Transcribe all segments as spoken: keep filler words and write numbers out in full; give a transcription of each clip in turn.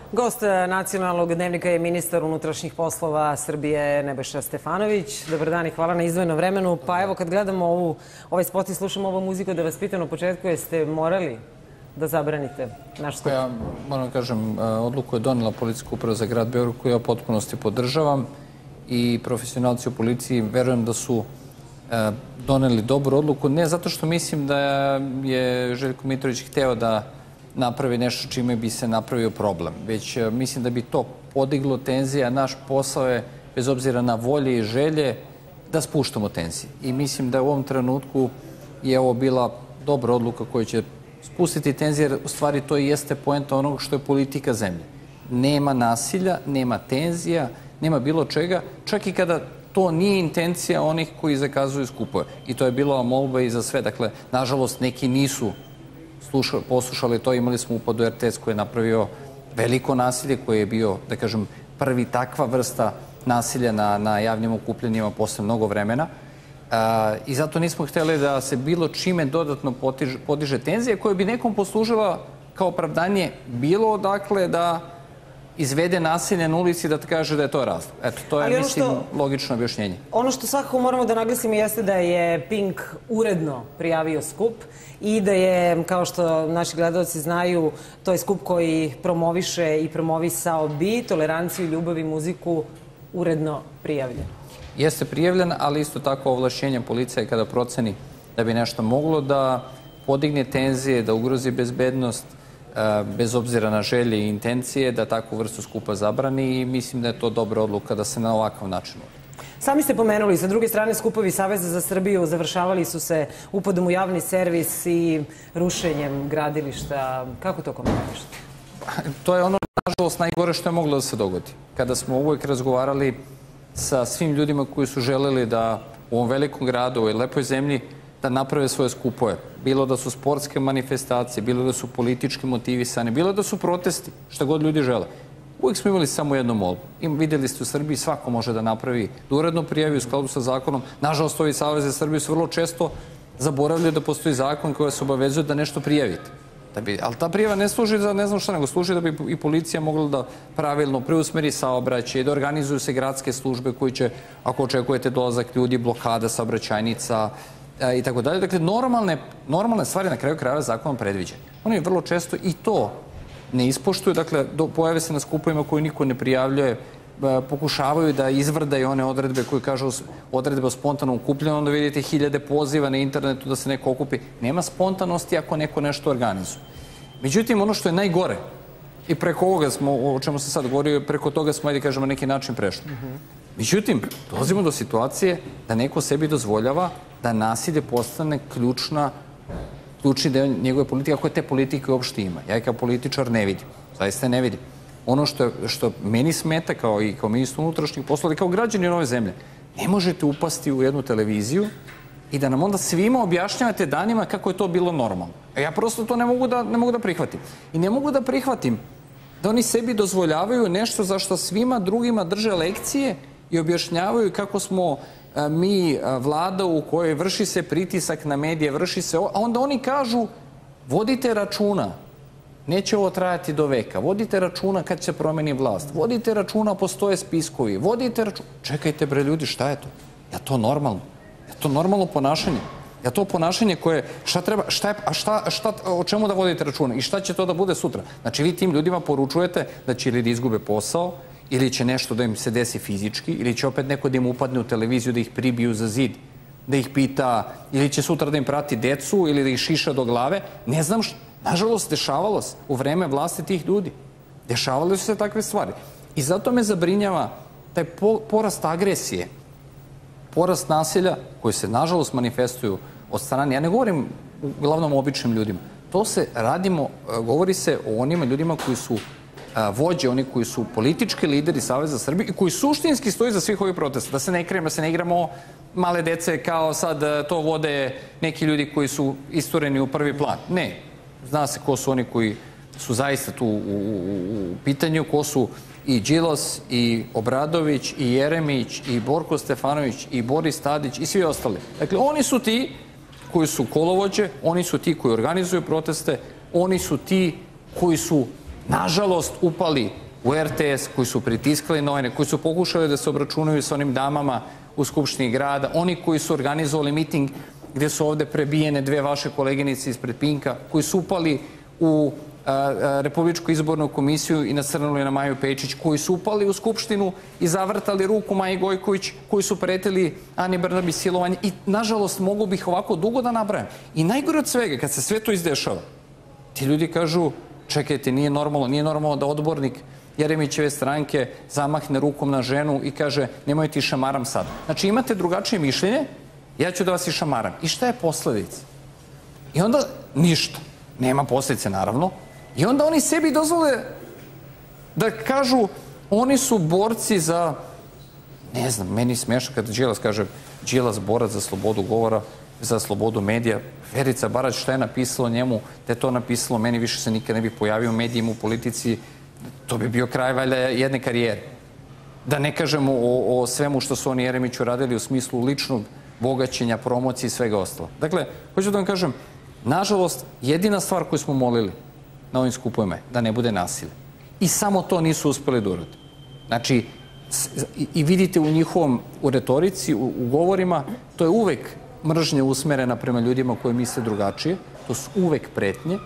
Gost Nacionalnog dnevnika je ministar unutrašnjih poslova Srbije Nebojša Stefanović. Dobar dan i hvala na izdvojenom vremenu. Pa evo, kad gledamo ovu, ovaj spot i slušamo ovu muziku, da vas pitam na početku, jeste morali da zabranite naš skup? Ja moram da kažem, odluku je donela Policijska uprava za grad Beograd, koju ja u potpunosti podržavam, i profesionalci u policiji verujem da su doneli dobru odluku, ne zato što mislim da je Željko Mitrović hteo da napravi nešto čime bi se napravio problem, već mislim da bi to podiglo tenzije, a naš posao je, bez obzira na volje i želje, da spuštamo tenzije. I mislim da u ovom trenutku je ovo bila dobra odluka koja će spustiti tenzije, jer u stvari to i jeste poenta onog što je politika zemlje. Nema nasilja, nema tenzija, nema bilo čega, čak i kada to nije intencija onih koji zakazuju skupove. I to je bila molba i za sve. Dakle, nažalost, neki nisu poslušali to. Imali smo upad u er te es koji je napravio veliko nasilje, koji je bio, da kažem, prvi takva vrsta nasilja na, na javnim okupljenjima posle mnogo vremena. A, I zato nismo hteli da se bilo čime dodatno potiže, podiže tenzija koja bi nekom poslužila kao opravdanje bilo odakle da izvede nasilje na ulici, da kaže da je to razlog. Eto, to je, mislim, logično objašnjenje. Ono što svakako moramo da naglasimo jeste da je Pink uredno prijavio skup i da je, kao što naši gledalci znaju, to je skup koji promoviše i promovisao bi toleranciju, ljubav i muziku uredno prijavljen. Jeste prijavljen, ali isto tako ovlašćenja policija kada proceni da bi nešto moglo da podigne tenzije, da ugrozi bezbednost, bez obzira na želje i intencije, da takvu vrstu skupa zabrani, i mislim da je to dobra odluka da se na ovakav način uvodi. Sami ste pomenuli, sa druge strane, skupovi Saveza za Srbiju završavali su se upadom u javni servis i rušenjem gradilišta. Kako to komentarišete? To je ono, nažalost, najgore što je moglo da se dogodi. Kada smo uvijek razgovarali sa svim ljudima koji su želeli da u ovom velikom gradu, u ovoj lepoj zemlji, da naprave svoje skupove. Bilo da su sportske manifestacije, bilo da su politički motivisane, bilo da su protesti, šta god ljudi žele. Uvijek smo imali samo jednu molbu. I vidjeli ste u Srbiji, svako može da napravi, da uredno prijavi u skladu sa zakonom. Nažalost, ovi Saveze Srbije su vrlo često zaboravljaju da postoji zakon koji se obavezuje da nešto prijavite. Da bi, ali ta prijava ne služi za ne znam šta, nego služi da bi i policija mogla da pravilno preusmeri saobraćaj, da organizuju se gradske službe koji će, ako očekujete dolazak ljudi, blokada saobraćajnica i tako dalje. Dakle, normalne, normalne stvari na kraju krajeva zakonom predviđene. Oni vrlo često i to ne ispoštuju, dakle, do, pojave se na skupovima koji niko ne prijavljuje, pokušavaju da izvrdaju one odredbe koje kažu odredbe o spontanom okupljanju, onda vidite hiljade poziva na internetu da se neko okupi. Nema spontanosti ako neko nešto organizuje. Međutim, ono što je najgore, i preko ovoga smo, o čemu se sad govorio, preko toga smo, ajde kažemo, na neki način prešli. Međutim, dolazimo do situacije da neko sebi dozvoljava da nasilje postane ključna, ključni deo njegove politike, ako je te politike uopšte ima. Ja kao političar ne vidim, zaista ne vidim. Ono što, što meni smeta kao i kao ministar unutrašnjih poslova, kao građani ove zemlje, ne možete upasti u jednu televiziju i da nam onda svima objašnjavate danima kako je to bilo normalno. E ja prosto to ne mogu da, ne mogu da prihvatim. I ne mogu da prihvatim da oni sebi dozvoljavaju nešto za što svima drugima drže lekcije i objašnjavaju kako smo a, mi a, vlada u kojoj vrši se pritisak na medije, vrši se ovo, a onda oni kažu vodite računa, neće ovo trajati do veka, vodite računa kad se promeni vlast, vodite računa, postoje spiskovi, vodite računa. Čekajte bre ljudi, šta je to? Je to normalno? Je to normalno ponašanje? Je to ponašanje koje, šta treba, šta je, a šta, šta, o čemu da vodite računa? I šta će to da bude sutra? Znači vi tim ljudima poručujete da će ili da izgube posao, ili će nešto da im se desi fizički, ili će opet neko da im upadne u televiziju, da ih pribiju za zid, da ih pita, ili će sutra da im prati decu, ili da ih šiša do glave. Ne znam što. Nažalost, dešavalo se u vreme vlasti tih ljudi. Dešavale su se takve stvari. I zato me zabrinjava taj porast agresije, porast nasilja koji se, nažalost, manifestuju od strane. Ja ne govorim uglavnom o običnim ljudima. To se radimo, govori se o onima ljudima koji su vođe, oni koji su politički lideri Saveza Srbije i koji suštinski stoji za svih ovih protesta. Da se ne krijemo, da se ne igramo male dece kao sad to vode neki ljudi koji su istureni u prvi plan. Ne. Zna se ko su oni koji su zaista tu u, u, u pitanju, ko su i Đilas, i Obradović, i Jeremić, i Borko Stefanović, i Boris Tadić, i svi ostali. Dakle, oni su ti koji su kolovođe, oni su ti koji organizuju proteste, oni su ti koji su nažalost, upali u er te es, koji su pritiskali novine, koji su pokušali da se obračunaju sa onim damama u Skupštini grada, oni koji su organizovali miting gdje su ovde prebijene dve vaše koleginice ispred Pinka, koji su upali u Republičku izbornu komisiju i nasrnuli na Maju Pejčić, koji su upali u Skupštinu i zavrtali ruku Maji Gojković, koji su pretili Ani Brnabić silovanje i, nažalost, mogu bih ovako dugo da nabrajam. I najgore od svega, kad se sve to izdešava, ti ljudi kažu, čekajte, nije normalno, nije normalno da odbornik Jeremićeve stranke zamahne rukom na ženu i kaže, nemoj ti šamaram sad. Znači, imate drugačije mišljenje, ja ću da vas i šamaram. I šta je posledica? I onda ništa. Nema posljedice, naravno. I onda oni sebi dozvole da kažu, oni su borci za, ne znam, meni smiješno kad Đilas kaže, Đilas borac za slobodu govora, za slobodu medija. Verica Barać, šta je napisalo njemu, da je to napisalo, meni više se nikad ne bi pojavio u medijima, u politici, to bi bio kraj valjda jedne karijere. Da ne kažemo o, o svemu što su oni Jeremiću radili u smislu ličnog bogaćenja, promocije i svega ostalo. Dakle, hoću da vam kažem, nažalost, jedina stvar koju smo molili na ovim skupovima je da ne bude nasilje. I samo to nisu uspeli da urade. Znači, i vidite u njihovom, u retorici, u, u govorima, to je uvek mržnja usmerena prema ljudima koji misle drugačije, to su uvek pretnje,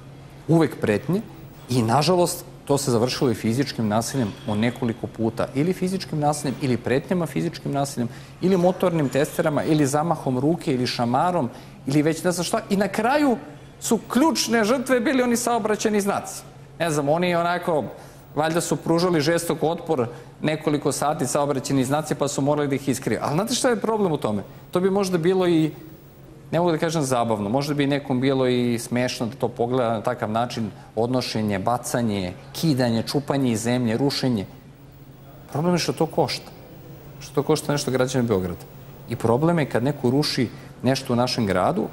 uvek pretnje i, nažalost, to se završilo i fizičkim nasiljem o nekoliko puta. Ili fizičkim nasiljem, ili pretnjama fizičkim nasiljem, ili motornim testerama, ili zamahom ruke, ili šamarom, ili već ne znam šta. I na kraju su ključne žrtve bili oni saobraćajni znaci. Ne znam, oni onako, valjda su pružali žestok otpor nekoliko sati saobraćajni znaci, pa su morali da ih iskriju. Ali znate šta je problem u tome? To bi možda bilo i, ne mogu da kažem zabavno, možda bi nekom bilo i smešno da to pogleda na takav način, odnošenje, bacanje, kidanje, čupanje iz zemlje, rušenje. Problem je što to košta. Što to košta nešto građana Beograda. I problem je kad neko ruši nešto u našem gradu,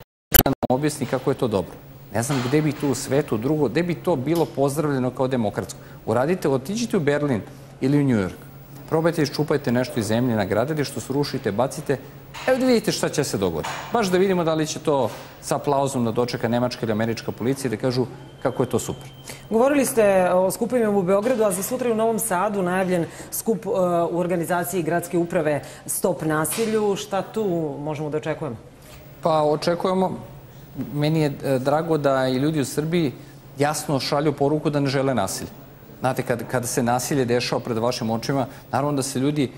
da nam objasni kako je to dobro. Ne znam gde bi tu u svetu drugo, gde bi to bilo pozdravljeno kao demokratsko. Uradite, otiđite u Berlin ili u New York. Probajte iščupajte nešto iz zemlje na gradilištu, srušite, bacite. Evo da vidite šta će se dogoditi. Baš da vidimo da li će to sa aplauzom da dočeka nemačka ili američka policija i da kažu kako je to super. Govorili ste o skupovima u Beogradu, a za sutra u Novom Sadu najavljen skup uh, u organizaciji gradske uprave Stop nasilju. Šta tu možemo da očekujemo? Pa očekujemo, meni je drago da i ljudi u Srbiji jasno šalju poruku da ne žele nasilje. Znate, kad, kada se nasilje dešava pred vašim očima, naravno da se ljudi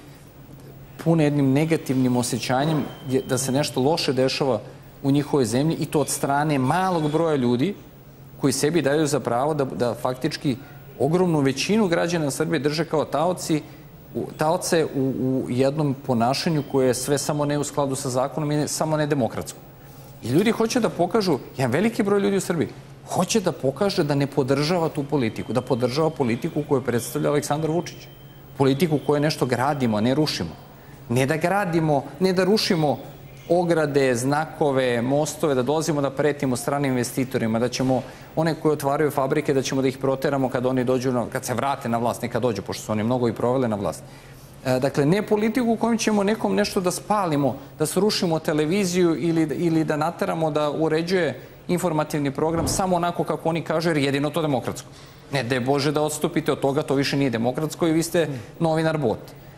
pune jednim negativnim osjećanjem da se nešto loše dešava u njihovoj zemlji i to od strane malog broja ljudi koji sebi daju za pravo da, da faktički ogromnu većinu građana Srbije drže kao taoci, taoce u, u jednom ponašanju koje je sve samo ne u skladu sa zakonom i samo ne demokratsko. I ljudi hoće da pokažu, jedan veliki broj ljudi u Srbiji, hoće da pokaže da ne podržava tu politiku, da podržava politiku koju predstavlja Aleksandar Vučić. Politiku koju nešto gradimo, a ne rušimo. Ne da gradimo, ne da rušimo ograde, znakove, mostove, da dolazimo da pretimo stranim investitorima, da ćemo one koji otvaraju fabrike, da ćemo da ih proteramo kad oni dođu, na, kad se vrate na vlast, ne kad dođu, pošto su oni mnogo i provele na vlast. Dakle, ne politiku u kojom ćemo nekom nešto da spalimo, da srušimo televiziju ili, ili da nateramo da uređuje informativni program samo onako kako oni kažu, jer jedino to demokratsko. Ne, da je Bože da odstupite od toga, to više nije demokratsko i vi ste novinar bot.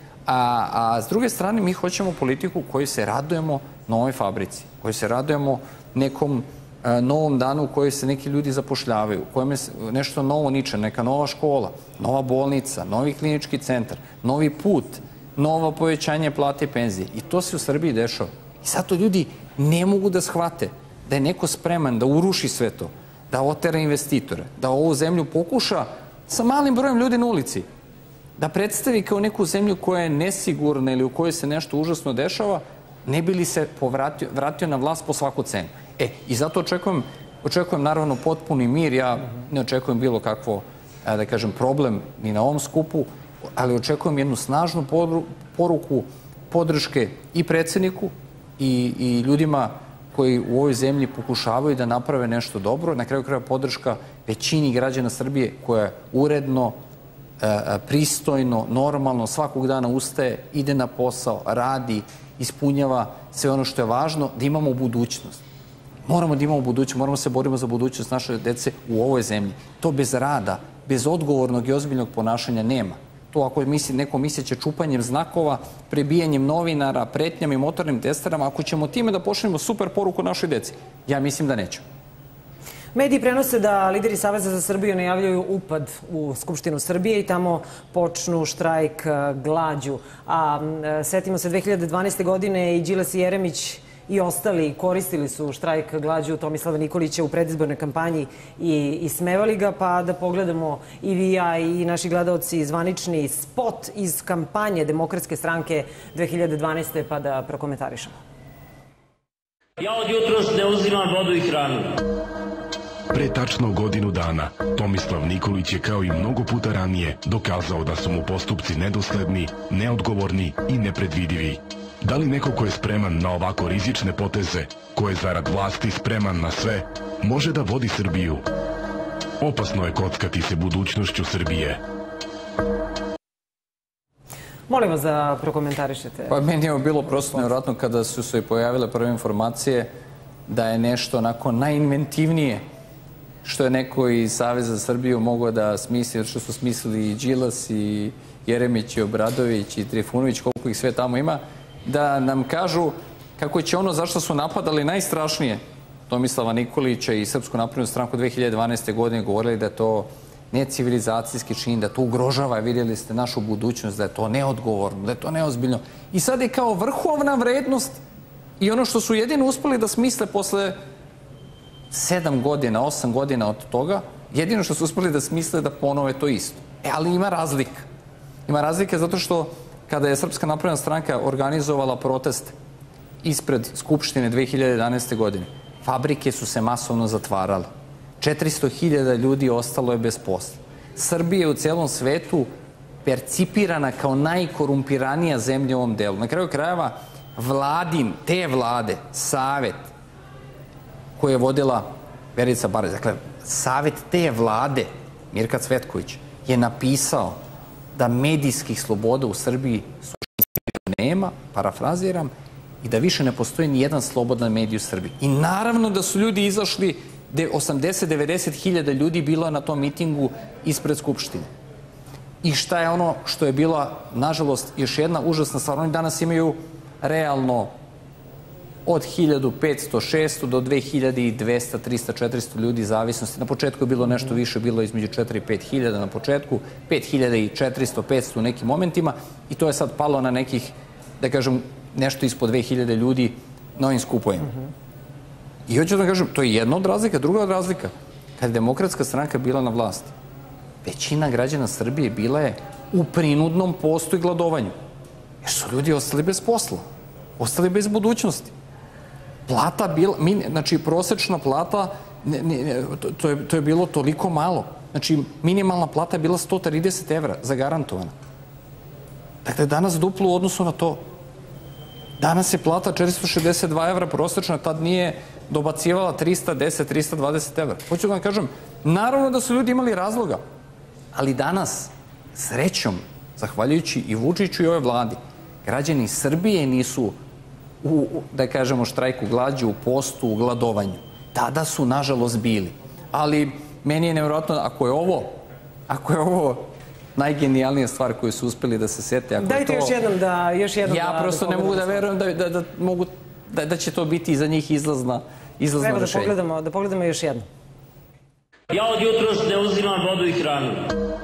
A, a s druge strane, mi hoćemo politiku u kojoj se radujemo novoj fabrici, kojoj se radujemo nekom a, novom danu u kojoj se neki ljudi zapošljavaju, u kojem je nešto novo niče, neka nova škola, nova bolnica, novi klinički centar, novi put, novo povećanje plate i penzije. I to se u Srbiji dešava. I zato ljudi ne mogu da shvate da je neko spreman da uruši sve to, da otera investitore, da ovu zemlju pokuša sa malim brojem ljudi na ulici, da predstavi kao neku zemlju koja je nesigurna ili u kojoj se nešto užasno dešava, ne bi li se povratio, vratio na vlast po svaku cenu. E, i zato očekujem, očekujem naravno potpuni mir, ja ne očekujem bilo kakvo, da kažem, problem ni na ovom skupu, ali očekujem jednu snažnu poruku podrške i predsjedniku i, i ljudima koji u ovoj zemlji pokušavaju da naprave nešto dobro, na kraju kraja podrška većini građana Srbije koja uredno, pristojno, normalno, svakog dana ustaje, ide na posao, radi, ispunjava sve ono što je važno, da imamo budućnost. Moramo da imamo budućnost, moramo se borimo za budućnost naše dece u ovoj zemlji. To bez rada bez odgovornog i ozbiljnog ponašanja nema. To ako misli, neko misleće čupanjem znakova, prebijanjem novinara, pretnjama i motornim testerama, ako ćemo time da pošaljemo super poruku našoj deci, ja mislim da nećemo. Mediji prenose da lideri Saveza za Srbiju najavljuju upad u Skupštinu Srbije i tamo počnu štrajk glađu. A setimo se dve hiljade dvanaeste. godine i Đilas i Jeremić i ostali koristili su štrajk glađu Tomislava Nikolića u predizbornoj kampanji i ismevali ga, pa da pogledamo i vi, ja i naši gledaoci zvanični spot iz kampanje Demokratske stranke dve hiljade dvanaeste. pa da prokomentarišemo. Ja od jutros ne uzimam vodu i hranu. Pre tačno godinu dana, Tomislav Nikolić je kao i mnogo puta ranije dokazao da su mu postupci nedosledni, neodgovorni i nepredvidivi. Da li neko ko je spreman na ovako rizične poteze, ko je zarad vlasti spreman na sve, može da vodi Srbiju? Opasno je kockati se budućnošću Srbije. Molim vas da prokomentarišete. Pa meni je bilo prosto nevjerojatno kada su se pojavile prve informacije da je nešto onako najinventivnije što je neko iz Saveza za Srbiju mogao da smisli, što su smislili i Đilas i Jeremić i Obradović i Trifunović, koliko ih sve tamo ima, da nam kažu kako će ono zašto su napadali najstrašnije Tomislava Nikolića i Srpsku naprednu stranku dve hiljade dvanaeste. godine govorili da je to necivilizacijski čin, da to ugrožava, vidjeli ste, našu budućnost, da je to neodgovorno, da je to neozbiljno. I sad je kao vrhovna vrednost i ono što su jedino uspeli da smisle posle sedam godina, osam godina od toga, jedino što su uspeli da smisle da ponove to isto. E, ali ima razlika. Ima razlika zato što kada je Srpska napredna stranka organizovala protest ispred Skupštine dve hiljade jedanaeste. godine, fabrike su se masovno zatvarale. četiristo hiljada ljudi ostalo je bez posla. Srbija je u celom svetu percipirana kao najkorumpiranija zemlja u ovom delu. Na kraju krajeva, vladin, te vlade, savet koje je vodila Verica Barać, dakle, savet te vlade, Mirka Cvetković, je napisao da medijskih sloboda u Srbiji nema, parafraziram, i da više ne postoji ni jedan slobodan medij u Srbiji. I naravno da su ljudi izašli, osamdeset do devedeset hiljada ljudi bilo na tom mitingu ispred Skupštine. I šta je ono što je bila, nažalost, još jedna užasna stvar. Oni danas imaju realno od hiljadu petsto, šesto do dve hiljade dvesta, trista, četiristo ljudi zavisnosti. Na početku je bilo nešto više, bilo između četiri i pet hiljada na početku, pet hiljada četiristo, petsto u nekim momentima i to je sad palo na nekih, da kažem, nešto ispod dve hiljade ljudi na ovim skupovima. I hoću da kažem, to je jedna od razlika. Druga od razlika, kad je Demokratska stranka bila na vlasti, većina građana Srbije bila je u prinudnom postu i gladovanju. Jer su ljudi ostali bez posla, ostali bez budućnosti. Plata bila, znači prosečna plata, to je bilo toliko malo. Znači minimalna plata je bila sto trideset evra, zagarantovana. Dakle, danas duplo u odnosu na to. Danas je plata četiristo šezdeset dva evra prosečna, tad nije dobacivala trista deset, trista dvadeset evra. Hoću da vam kažem, naravno da su ljudi imali razloga, ali danas, srećom, zahvaljujući i Vučiću i ove vladi, građani Srbije nisu u, da kažemo, štrajku glađu, u postu, u gladovanju. Tada su, nažalost, bili. Ali meni je nevjerojatno, ako je ovo, ako je ovo najgenijalnija stvar koju su uspeli da se sete, ako Dajte je to... još jednom da... Još jednom ja da, prosto da ne mogu da verujem da, da, da, mogu, da, da će to biti za njih izlazna, izlazno Treba rešenje. da pogledamo, da pogledamo još jednom. Ja od jutros ne uzimam vodu i hranu.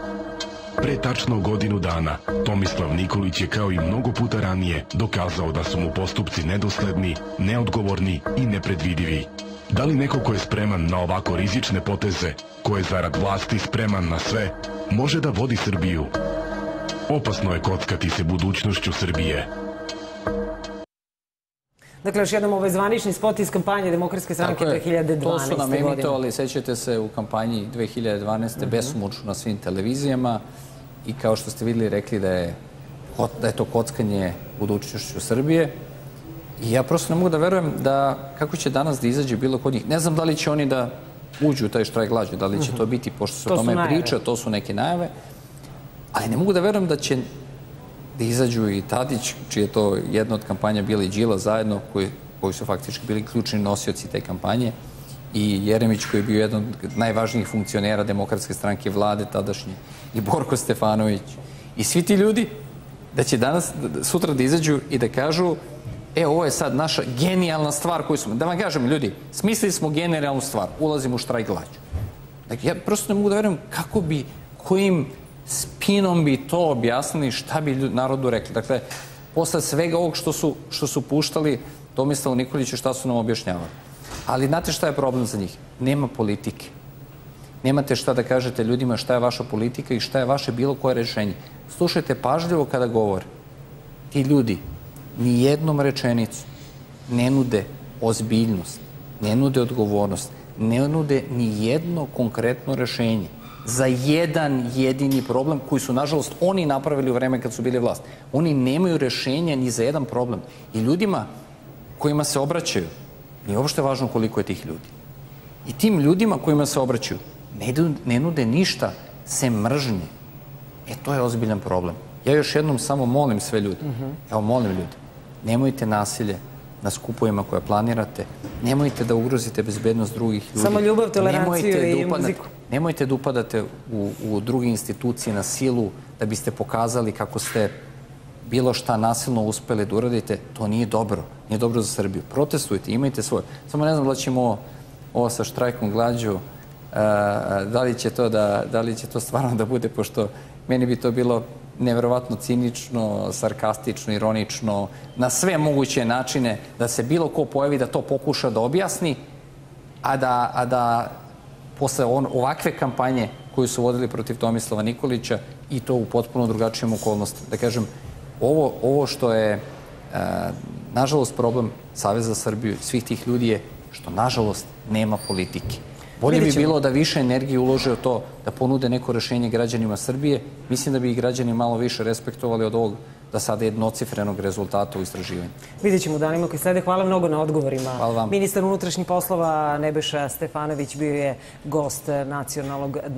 Pre tačno godinu dana, Tomislav Nikolić je kao i mnogo puta ranije dokazao da su mu postupci nedosledni, neodgovorni i nepredvidivi. Da li neko ko je spreman na ovako rizične poteze, ko je zarad vlasti spreman na sve, može da vodi Srbiju? Opasno je kockati se budućnošću Srbije. Dakle, još jednom ovaj zvanični spot iz kampanje Demokratske stranke dve hiljade dvanaeste. To su nam emitovali, sećate se, u kampanji dve hiljade dvanaeste. besomučno na svim televizijama i kao što ste videli rekli da je, da je to kockanje budućnošću Srbije. I ja prosto ne mogu da verujem da kako će danas da izađe bilo kod njih. Ne znam da li će oni da uđu u taj štrajk glađu, da li će to biti, pošto se o tome priča, to su neke najave. Ali ne mogu da verujem da će da izađu i Tadić, čije je to jedna od kampanja bila i Đilas zajedno, koji, koji su faktički bili ključni nosioci te kampanje, i Jeremić koji je bio jedan od najvažnijih funkcionera Demokratske stranke vlade tadašnje i Borko Stefanović i svi ti ljudi da će danas, sutra da izađu i da kažu e, ovo je sad naša genijalna stvar koju smo, da vam kažem ljudi, smislili smo genijalnu stvar, ulazimo u štrajk glađu. Dakle, ja prosto ne mogu da verujem kako bi, kojim spinom bi to objasnili, šta bi narodu rekli. Dakle, posle svega ovog što su, što su puštali Tomislavu Nikoliću, šta su nam objašnjavali. Ali znate šta je problem za njih? Nema politike. Nemate šta da kažete ljudima šta je vaša politika i šta je vaše bilo koje rešenje. Slušajte pažljivo kada govore. Ti ljudi ni jednom rečenicu ne nude ozbiljnost, ne nude odgovornost, ne nude ni jedno konkretno rešenje za jedan jedini problem koji su, nažalost, oni napravili u vreme kad su bili vlast. Oni nemaju rešenja ni za jedan problem. I ljudima kojima se obraćaju, nije uopšte važno koliko je tih ljudi. I tim ljudima kojima se obraćaju ne, ne nude ništa sem mržnje. E, to je ozbiljan problem. Ja još jednom samo molim sve ljude, evo molim ljude, nemojte nasilje na skupovima koje planirate, nemojte da ugrozite bezbednost drugih ljudi. Samo ljubav, toleranciju i muziku. Nemojte da upadate u, u druge institucije na silu da biste pokazali kako ste bilo šta nasilno uspeli da uradite. To nije dobro. Nije dobro za Srbiju. Protestujte, imajte svoje. Samo ne znam da ćemo ovo, ovo sa štrajkom glađu, a, da li će to da, da li će to stvarno da bude, pošto meni bi to bilo neverovatno cinično, sarkastično, ironično, na sve moguće načine da se bilo ko pojavi da to pokuša da objasni, a da, a da posle on, ovakve kampanje koju su vodili protiv Tomislava Nikolića i to u potpuno drugačijim okolnostima. Da kažem, ovo, ovo što je, e, nažalost, problem Saveza za Srbiju, svih tih ljudi je što, nažalost, nema politike. Bolje bi bilo da više energije ulože u to da ponude neko rešenje građanima Srbije. Mislim da bi i građani malo više respektovali od ovog da sada jednocifrenog rezultata u istraživanju. Vidjet ćemo u danima koji slede. Hvala mnogo na odgovorima. Hvala vam. Ministar unutrašnjih poslova Nebojša Stefanović bio je gost Nacionalnog